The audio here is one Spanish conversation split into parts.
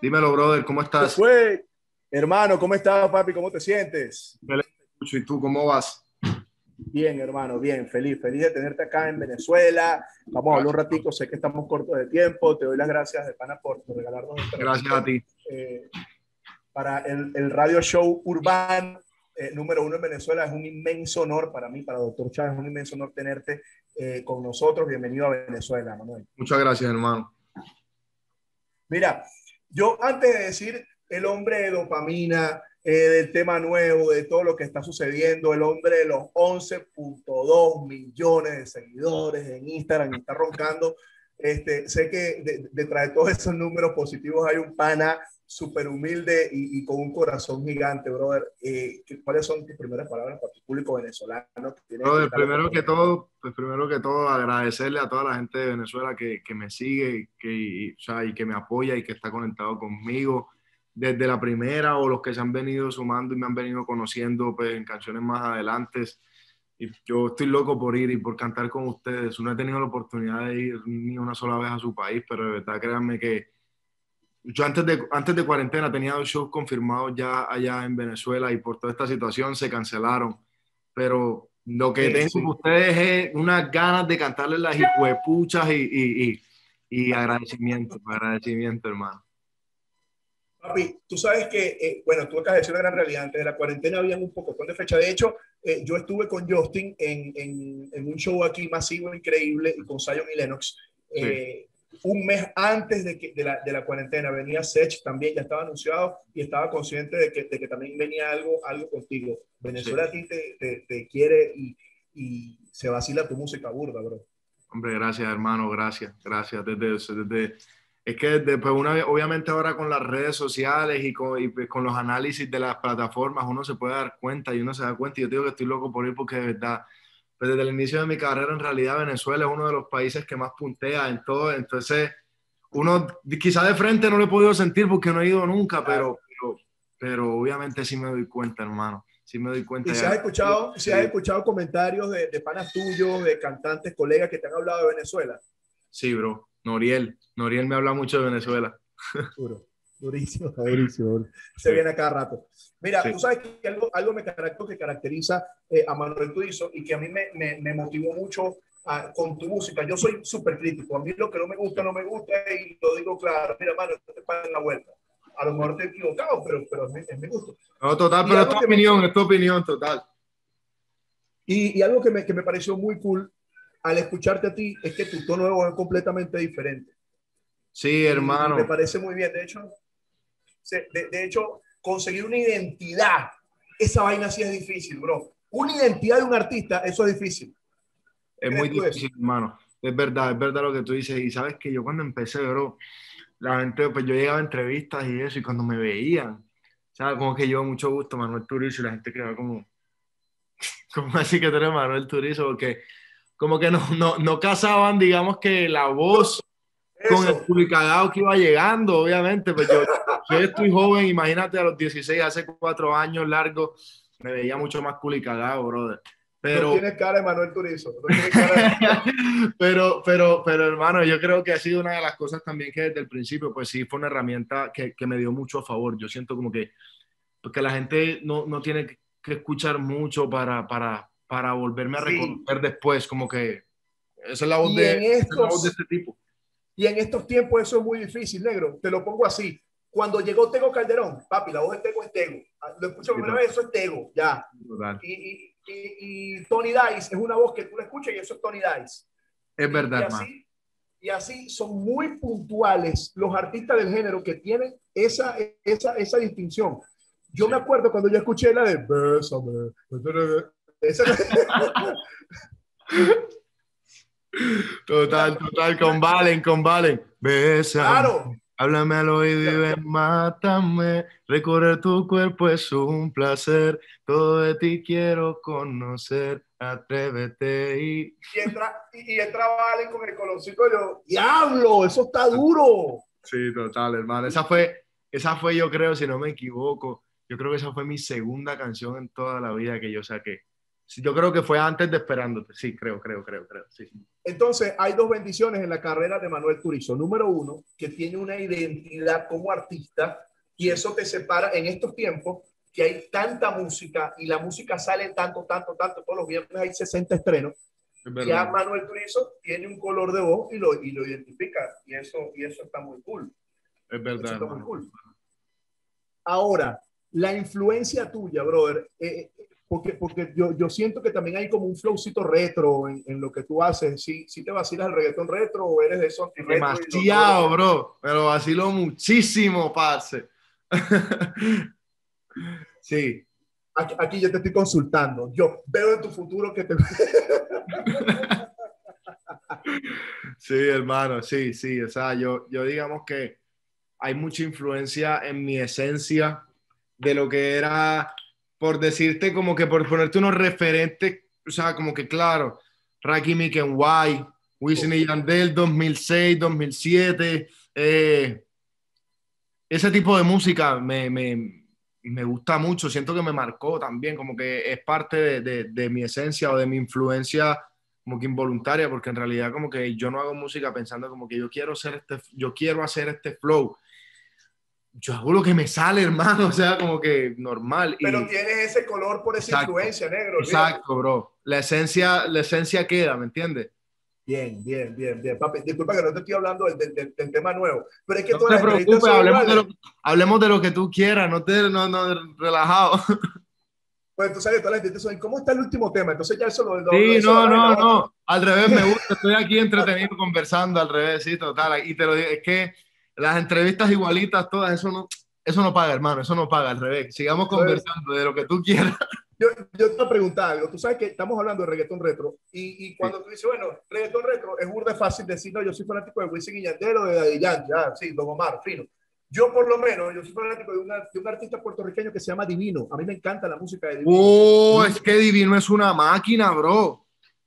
Dímelo, brother, ¿cómo ¿Qué estás? fue? Hermano, ¿cómo estás, papi? ¿Cómo te sientes? Feliz te escucho. ¿Y tú cómo vas? Bien, hermano, bien, feliz de tenerte acá en Venezuela. Vamos a hablar un Gracias, ratico, sé que estamos cortos de tiempo. Te doy las gracias de pana por regalarnos este gracias a ratico ti. eh, para el radio show urbano número uno en Venezuela. Es un inmenso honor para mí, para Doctor Chávez, es un inmenso honor tenerte con nosotros. Bienvenido a Venezuela, Manuel. Muchas gracias, hermano. Mira, yo antes de decir el hombre de dopamina, del tema nuevo, de todo lo que está sucediendo, el hombre de los 11.2 millones de seguidores en Instagram y está roncando, sé que detrás de todos esos números positivos hay un pana súper humilde y con un corazón gigante, brother. ¿Cuáles son tus primeras palabras para tu público venezolano que tiene Brother, esta loca oportunidad? primero que todo, agradecerle a toda la gente de Venezuela que me sigue o sea, y que me apoya y que está conectado conmigo desde la primera o los que se han venido sumando y me han venido conociendo pues, en canciones más adelante. Y yo estoy loco por ir y por cantar con ustedes. No he tenido la oportunidad de ir ni una sola vez a su país, pero de verdad créanme que yo antes de cuarentena tenía 2 shows confirmados ya allá en Venezuela y por toda esta situación se cancelaron. Pero lo que Sí, tengo con sí. ustedes es unas ganas de cantarles las hijuepuchas y agradecimiento, hermano. Papi, tú sabes que, bueno, tú acabas de decir una gran realidad. Antes de la cuarentena había un poco de fecha. De hecho, yo estuve con Justin en un show aquí masivo, increíble, y con Zion y Lennox. Sí, eh, un mes antes de la cuarentena venía Sech también, ya estaba anunciado y estaba consciente de que también venía algo contigo. sí. Venezuela a ti te quiere y se vacila tu música burda, bro. Hombre, gracias, hermano, gracias. Es que después obviamente ahora con las redes sociales pues, con los análisis de las plataformas uno se puede dar cuenta y uno se da cuenta y yo digo que estoy loco por ir porque de verdad, pues desde el inicio de mi carrera en realidad Venezuela es uno de los países que más puntea en todo, entonces uno quizá de frente no lo he podido sentir porque no he ido nunca, Claro. pero obviamente sí me doy cuenta, hermano, sí me doy cuenta Y ya. si has escuchado comentarios de panas tuyos, de cantantes, colegas que te han hablado de Venezuela. Sí, bro, Noriel me habla mucho de Venezuela. Duro, durísimo, durísimo. Se Sí. viene a cada rato. Mira, Sí. tú sabes que algo que caracteriza a Manuel Turizo y que a mí me motivó mucho con tu música. Yo soy súper crítico. A mí lo que no me gusta, no me gusta y lo digo claro. Mira, mano, no te pagan la vuelta. A lo mejor te he equivocado, pero es mi gusto. No, total, Y pero algo que me, es tu opinión, total. y algo que me pareció muy cool al escucharte a ti es que tu tono de voz es completamente diferente. Sí, Y me hermano, parece muy bien. De hecho, conseguir una identidad, esa vaina sí es difícil, bro. Una identidad de un artista, eso es difícil. ¿Qué es muy crees tú de eso? difícil, hermano. Es verdad lo que tú dices. Y sabes que yo cuando empecé, bro, la gente, pues yo llegaba a entrevistas y eso, y cuando me veían, ¿sabes? Como que yo, mucho gusto, Manuel Turizo, y la gente quedaba como, como así que tú eres Manuel Turizo, porque como que no casaban, digamos que la voz con el Eso. publicado que iba llegando, obviamente, pues yo estoy joven, imagínate a los 16 hace 4 años largo, me veía mucho más culicagado, brother. No Pero, tienes cara de Manuel Turizo. No tienes cara. pero hermano, yo creo que ha sido una de las cosas también que desde el principio, pues sí, fue una herramienta que me dio mucho a favor. Yo siento como que, porque la gente no tiene que escuchar mucho para volverme a Sí. reconocer después, como que Y en esa es la voz de estos, este tipo. y en estos tiempos eso es muy difícil, negro. Te lo pongo así. Cuando llegó Tego Calderón, papi, la voz de Tego es Tego. Lo escucho Sí, por primera vez, eso es Tego, ya. total. Y Tony Dice es una voz que tú la escuchas y eso es Tony Dice. Es Y, verdad, y hermano. así y así son muy puntuales los artistas del género que tienen esa distinción. Yo me Sí. acuerdo cuando yo escuché la de Bésame. Esa, Total, mira, total, con Valen. Bésame, claro, háblame al oído y ven, mátame. Recorrer tu cuerpo es un placer. Todo de ti quiero conocer. Atrévete y. y entra Valen con el colorcito. Yo, diablo, eso está duro. Sí, total, hermano. Esa fue, yo creo, si no me equivoco, yo creo que esa fue mi segunda canción en toda la vida que yo saqué. Sí, yo creo que fue antes de Esperándote. Sí, creo, sí. Entonces, hay dos bendiciones en la carrera de Manuel Turizo. Número uno, que tiene una identidad como artista y eso te separa en estos tiempos que hay tanta música y la música sale tanto, todos los viernes hay 60 estrenos. Es Ya verdad. Manuel Turizo tiene un color de voz y lo identifica y eso está muy cool. Es Eso verdad, está muy hermano. cool. Ahora, la influencia tuya, brother, porque yo siento que también hay como un flowcito retro en lo que tú haces. ¿Sí te vacilas el reggaetón retro o eres de esos anti-retro y todo lo Demasiado, que... bro. Me lo vacilo muchísimo, parce. Sí. Aquí yo te estoy consultando. Yo veo en tu futuro que te... Sí, hermano, sí, sí. O sea, yo digamos que hay mucha influencia en mi esencia de lo que era, por decirte, como que por ponerte unos referentes, o sea, como que claro, Rakim y Kenway, Wisin y Yandel 2006, 2007, ese tipo de música me gusta mucho, siento que me marcó también, como que es parte de mi esencia o de mi influencia como que involuntaria, porque en realidad como que yo no hago música pensando como que yo quiero hacer este flow, yo hago lo que me sale, hermano, o sea, como que normal Pero y tienes ese color por esa exacto, influencia, negro, olvídate. exacto, bro. La esencia queda, ¿me entiendes? Bien. Papi, disculpa que no te estoy hablando del tema nuevo, pero es que No todas te las entrevistas preocupes, son iguales. hablemos de lo que tú quieras, no, relajado. Pues tú sabes que todas las entrevistas son, ¿cómo está el último tema? Entonces ya Sí, eso lo hablas en la otra. no. Al revés, me gusta. Estoy aquí entretenido conversando, al revés, sí, total. Y te lo digo, es que las entrevistas igualitas, todas, eso no paga, hermano, eso no paga, al revés. Sigamos Entonces, conversando de lo que tú quieras. yo te voy a preguntar algo. Tú sabes que estamos hablando de reggaetón retro y Sí. cuando tú dices, bueno, reggaetón retro, es burda fácil decir, no, yo soy fanático de Wisin y Yandel o de Daddy Yankee, sí, Don Omar, fino. Yo por lo menos, yo soy fanático de un artista puertorriqueño que se llama Divino. A mí me encanta la música de Divino. Oh, es que Divino es una máquina, bro.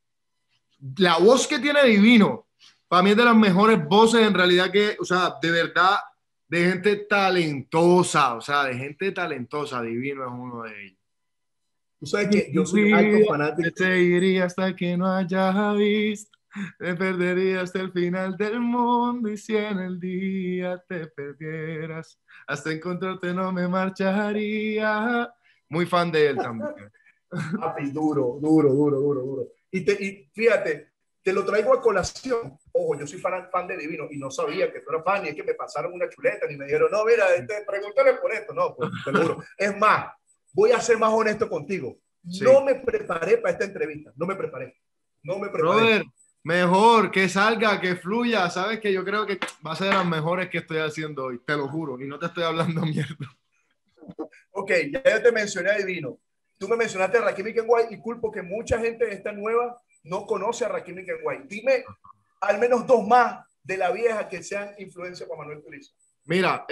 La voz que tiene Divino, para mí es de las mejores voces en realidad que, o sea, de verdad, de gente talentosa, o sea, de gente talentosa, Divino es uno de ellos. Tú sabes Mi que yo soy alto vida fanático. te iría hasta que no haya visto, te perdería hasta el final del mundo y si en el día te perdieras, hasta encontrarte no me marcharía. Muy fan de él también. Papi, duro. Y fíjate, te lo traigo a colación. Ojo, yo soy fan de Divino y no sabía que tú eras fan y es que me pasaron una chuleta y me dijeron, no, mira, pregúntale por esto. No, pues, te lo juro. Es más, voy a ser más honesto contigo. Sí. No me preparé para esta entrevista. No me preparé. Brother, mejor que salga, que fluya. Sabes que yo creo que va a ser de las mejores que estoy haciendo hoy, te lo juro, y no te estoy hablando mierda. Ok, ya yo te mencioné a Divino. Tú me mencionaste a Rakim y Kenway y culpo que mucha gente de esta nueva no conoce a Rakim y Kenway. Dime al menos dos más de la vieja que sean influencia para Manuel Turizo. Mira,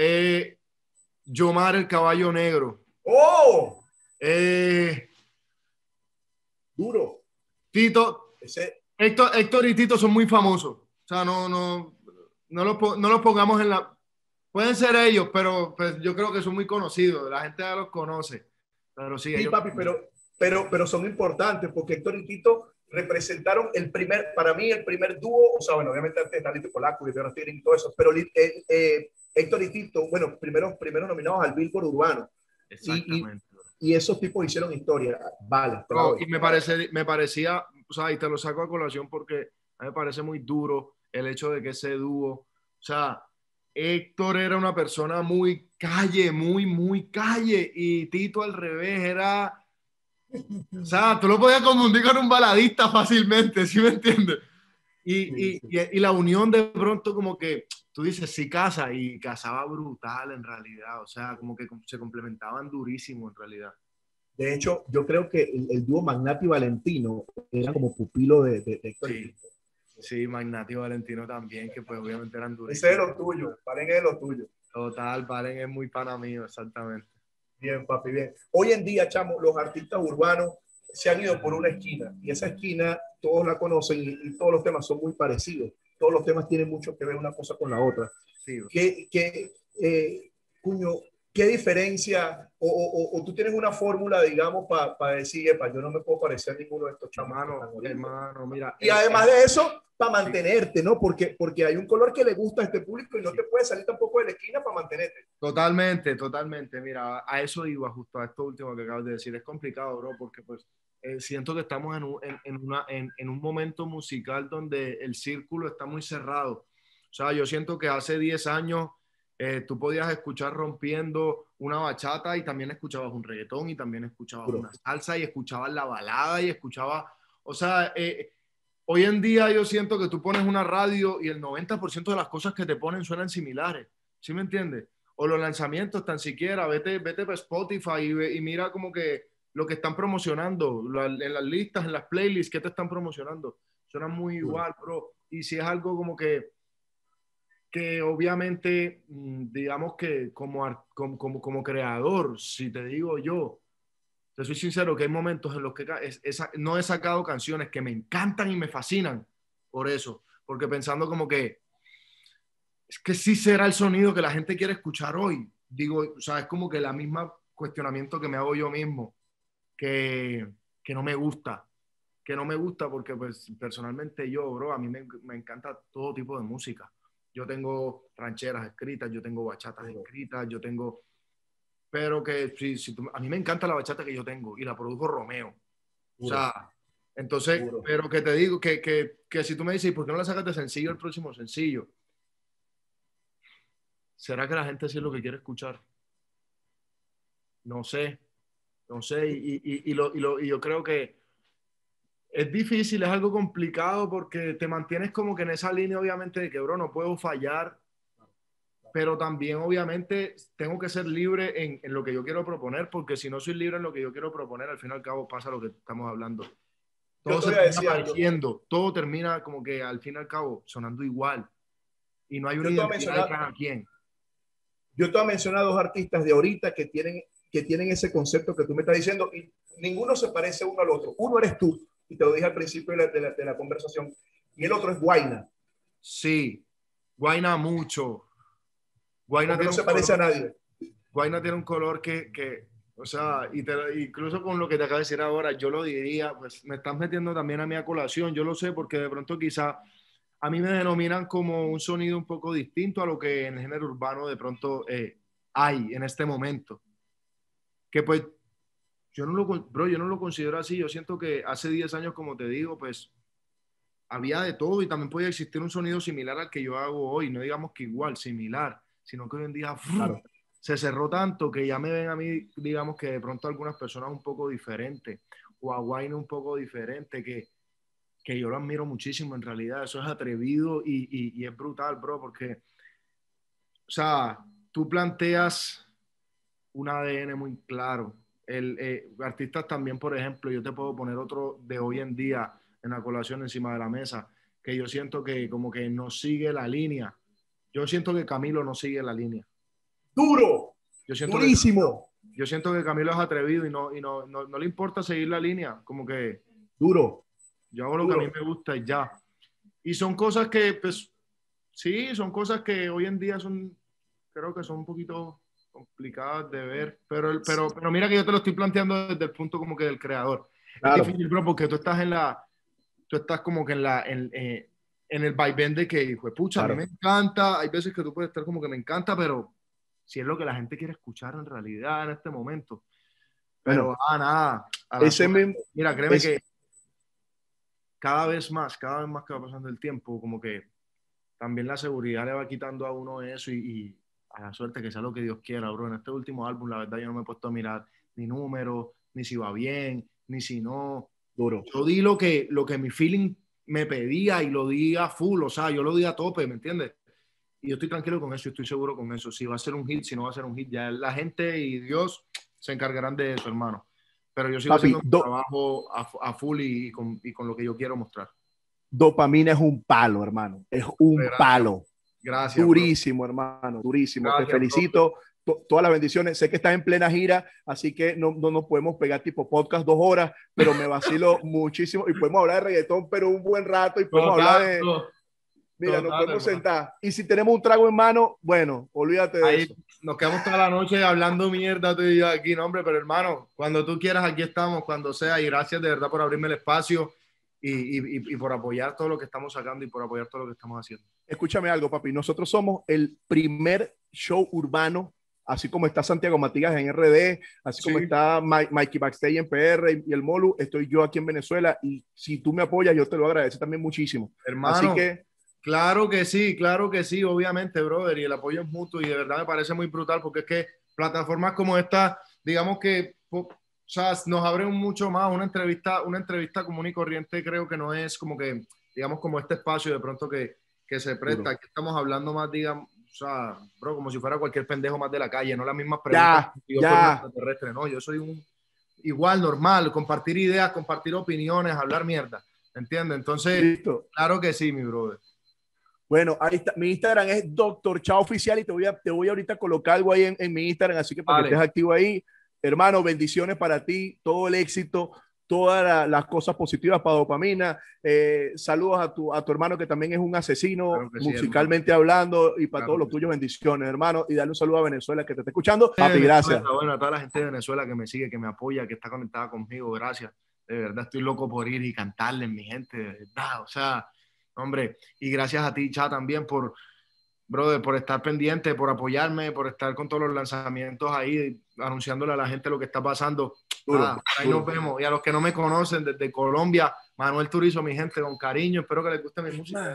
Yomar el caballo negro. ¡Oh! Eh, Duro. Tito, Ese, Héctor y Tito son muy famosos. O sea, no los pongamos en la. Pueden ser ellos, pero pues, yo creo que son muy conocidos. La gente ya los conoce. Pero sí, sí, ellos. papi, pero son importantes porque Héctor y Tito representaron para mí, el primer dúo, o sea, bueno, obviamente antes está Lito Polaco, Lito Rastigui y todo eso, pero Héctor y Tito, bueno, primero nominados al Billboard Urbano. Y, Exactamente. y esos tipos hicieron historia. Vale, te la No, doy. y me parecía, o sea, y te lo saco a colación porque a mí me parece muy duro el hecho de que ese dúo, o sea, Héctor era una persona muy calle, muy calle, y Tito al revés era, o sea, tú lo podías confundir con un baladista fácilmente, ¿sí me entiendes? Sí, sí. Y la unión de pronto como que tú dices, sí casa, y casaba brutal en realidad, o sea, como que se complementaban durísimo en realidad. De hecho, yo creo que el dúo Magnati y Valentino era como pupilo de Héctor y Sí. Tito. Sí, Magnati y Valentino también, que pues obviamente eran Ese es durísimos. lo tuyo, Valen es lo tuyo. Total, Valen es muy pana mío, exactamente. Bien, papi, bien. Hoy en día, chamo, los artistas urbanos se han ido por una esquina y esa esquina todos la conocen y todos los temas son muy parecidos. Todos los temas tienen mucho que ver una cosa con la otra. Sí, Que cuño, ¿qué diferencia o tú tienes una fórmula, digamos, para decir, epa, yo no me puedo parecer a ninguno de estos chamos que están ahorita? Hermano, mira. Y además de eso, para mantenerte, ¿no? Porque hay un color que le gusta a este público y no te puedes salir tampoco de la esquina para mantenerte. Totalmente, totalmente. Mira, a eso iba justo, a esto último que acabas de decir. Es complicado, bro, porque pues siento que estamos en un momento musical donde el círculo está muy cerrado. O sea, yo siento que hace 10 años tú podías escuchar rompiendo una bachata y también escuchabas un reggaetón y también escuchabas una salsa y escuchabas la balada y escuchabas, o sea, hoy en día yo siento que tú pones una radio y el 90% de las cosas que te ponen suenan similares, ¿sí me entiendes? O los lanzamientos tan siquiera, vete para Spotify y mira como que lo que están promocionando, en las listas, en las playlists, ¿qué te están promocionando? Suenan muy igual, bro. Y si es algo como que obviamente, digamos que como creador, si te digo yo, te soy sincero que hay momentos en los que no he sacado canciones que me encantan y me fascinan por eso, porque pensando como que es que sí será el sonido que la gente quiere escuchar hoy. Digo, o sea, es como que la misma cuestionamiento que me hago yo mismo, que, que no me gusta, que no me gusta porque pues personalmente yo, bro, a mí me encanta todo tipo de música. Yo tengo rancheras escritas, yo tengo bachatas escritas, yo tengo... Pero que a mí me encanta la bachata que yo tengo y la produjo Romeo. O sea, entonces, pero que te digo que si tú me dices, ¿por qué no la sacas de sencillo el próximo sencillo? ¿Será que la gente sí es lo que quiere escuchar? No sé, no sé. Y yo creo que es difícil, es algo complicado porque te mantienes como que en esa línea, obviamente, de que, bro, no puedo fallar, pero también, obviamente, tengo que ser libre en lo que yo quiero proponer, porque si no soy libre en lo que yo quiero proponer, al fin y al cabo pasa lo que estamos hablando. Todo se termina pareciendo, todo termina como que al fin y al cabo sonando igual. Y no hay una identidad de cada quien. Yo te voy a mencionar dos artistas de ahorita que tienen ese concepto que tú me estás diciendo y ninguno se parece uno al otro. Uno eres tú, y te lo dije al principio de la conversación, y el otro es Guayna. Sí, Guayna mucho. Guayna no se parece a nadie. Guayna tiene un color o sea, incluso con lo que te acabo de decir ahora, yo lo diría, pues me estás metiendo también a mi colación, yo lo sé porque de pronto quizá a mí me denominan como un sonido un poco distinto a lo que en el género urbano de pronto hay en este momento. Que pues yo no lo considero así, yo siento que hace 10 años, como te digo, pues había de todo y también podía existir un sonido similar al que yo hago hoy, no digamos que igual, similar, sino que hoy en día claro, se cerró tanto que ya me ven a mí, digamos que de pronto algunas personas un poco diferentes o a Wayne un poco diferente, que yo lo admiro muchísimo en realidad, eso es atrevido y es brutal, bro, porque, o sea, tú planteas un ADN muy claro. Artistas también, por ejemplo, yo te puedo poner otro de hoy en día en la colación encima de la mesa, que yo siento que como que no sigue la línea. Yo siento que Camilo no sigue la línea. Duro, Yo siento durísimo. Yo siento que Camilo es atrevido y no le importa seguir la línea, como que duro. Yo hago lo que a mí me gusta y ya. Y son cosas que, pues, sí, son cosas que hoy en día creo que son un poquito complicadas de ver, pero mira que yo te lo estoy planteando desde el punto como que del creador. Claro. Es difícil, bro, porque tú estás como que en el vaivén de que, hijo de pucha, claro. A mí me encanta, hay veces que tú puedes estar como que me encanta, pero si es lo que la gente quiere escuchar en realidad en este momento. Pero bueno, nada. Mira, créeme que cada vez más que va pasando el tiempo, como que también la seguridad le va quitando a uno eso y a la suerte que sea lo que Dios quiera, bro. En este último álbum, la verdad, yo no me he puesto a mirar ni números, ni si va bien, ni si no. Duro. Yo di lo que mi feeling me pedía y lo di a full, o sea, yo lo di a tope, ¿me entiendes? Y yo estoy tranquilo con eso, estoy seguro con eso. Si va a ser un hit, si no va a ser un hit, ya la gente y Dios se encargarán de eso, hermano. Pero yo sigo haciendo mi trabajo a full y con lo que yo quiero mostrar. Dopamina es un palo, hermano. Es un palo. Gracias. Durísimo, bro. Hermano. Durísimo. Gracias, te felicito. Todas las bendiciones. Sé que estás en plena gira, así que no nos podemos pegar tipo podcast 2 horas, pero me vacilo muchísimo. Y podemos hablar de reggaetón, pero un buen rato. Y podemos hablar Mira, nos podemos sentar. Y si tenemos un trago en mano, bueno, olvídate de ahí eso. Nos quedamos toda la noche hablando mierda tú y yo aquí, no, hombre, pero hermano, cuando tú quieras, aquí estamos, cuando sea, y gracias de verdad por abrirme el espacio y por apoyar todo lo que estamos sacando y por apoyar todo lo que estamos haciendo. Escúchame algo, papi. Nosotros somos el primer show urbano, así como está Santiago Matías en RD, así como está Mikey Backstage en PR y el Molu, estoy yo aquí en Venezuela. Y si tú me apoyas, yo te lo agradezco también muchísimo. Hermano, así que claro que sí, obviamente, brother, y el apoyo es mutuo y de verdad me parece muy brutal porque es que plataformas como esta, digamos que, o sea, nos abren mucho más una entrevista común y corriente, creo que no es como que, digamos, como este espacio de pronto que se presta, aquí estamos hablando más, digamos, o sea, bro, como si fuera cualquier pendejo más de la calle, no las mismas preguntas que yo fuera un extraterrestre, no, yo soy un igual, normal, compartir ideas, compartir opiniones, hablar mierda, ¿entiendes? Entonces, listo. Claro que sí, mi brother. Bueno, ahí está. Mi Instagram es Dr. Chao Oficial y te voy ahorita a colocar algo ahí en mi Instagram, así que para que estés activo ahí. Hermano, bendiciones para ti, todo el éxito, todas las cosas positivas para Dopamina. Saludos a tu hermano que también es un asesino, claro musicalmente hablando, y para todos los tuyos, bendiciones, hermano. Y darle un saludo a Venezuela que te está escuchando. Papi, gracias. Bueno, a toda la gente de Venezuela que me sigue, que me apoya, que está conectada conmigo, gracias. De verdad, estoy loco por ir y cantarles, mi gente, de verdad, o sea, hombre, y gracias a ti, Cha, también brother, por estar pendiente, por apoyarme, por estar con todos los lanzamientos ahí, anunciándole a la gente lo que está pasando. Ahí nos vemos. Y a los que no me conocen, desde Colombia, Manuel Turizo, mi gente, con cariño, espero que les guste mi música.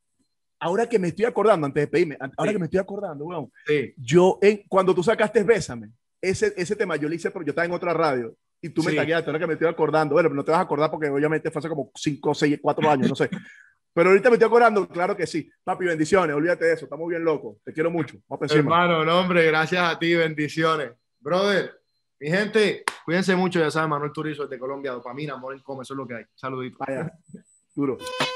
Ahora que me estoy acordando, antes de pedirme, ahora que me estoy acordando, weón, yo, cuando tú sacaste Bésame, ese tema yo lo hice, pero yo estaba en otra radio, y tú me tagueaste, ahora que me estoy acordando, bueno, no te vas a acordar porque obviamente fue hace como 5, 6, 4 años, no sé. Pero ahorita me estoy acordando, claro que sí. Papi, bendiciones, olvídate de eso, estamos bien locos. Te quiero mucho. Vamos hermano, no, hombre, gracias a ti, bendiciones. Brother, mi gente, cuídense mucho, ya saben, Manuel Turizo de Colombia, Dopamina, Moren Come, eso es lo que hay. Saluditos. Vaya, duro.